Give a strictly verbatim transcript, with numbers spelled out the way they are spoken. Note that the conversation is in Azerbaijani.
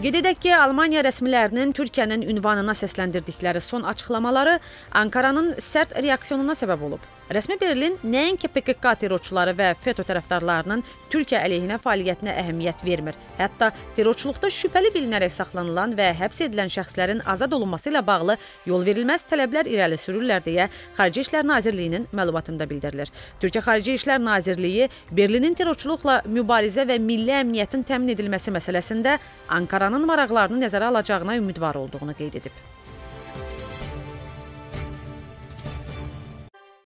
Qeyd edək ki, Almaniya rəsmilərinin Türkiyənin ünvanına səsləndirdikləri son açıqlamaları Ankaranın sərt reaksiyonuna səbəb olub. Rəsmi Berlin nəinki P K K terrorçuları və FETÖ tərəfdarlarının Türkiyə əleyhinə fəaliyyətinə əhəmiyyət vermir. Hətta terrorçuluqda şübhəli bilinərək saxlanılan və həbs edilən şəxslərin azad olunması ilə bağlı yol verilməz tələblər irəli sürürlər deyə Xarici İşlər Nazirliyinin məlumatında bildirilir. Türkiyə Xarici İşlər Nazirliyi Berlinin terrorçuluqla mübarizə və milli əmniyyətin təmin edilməsi məsələsində Ankaranın maraqlarını nəzərə alacağına ümidvar olduğunu qeyd edib.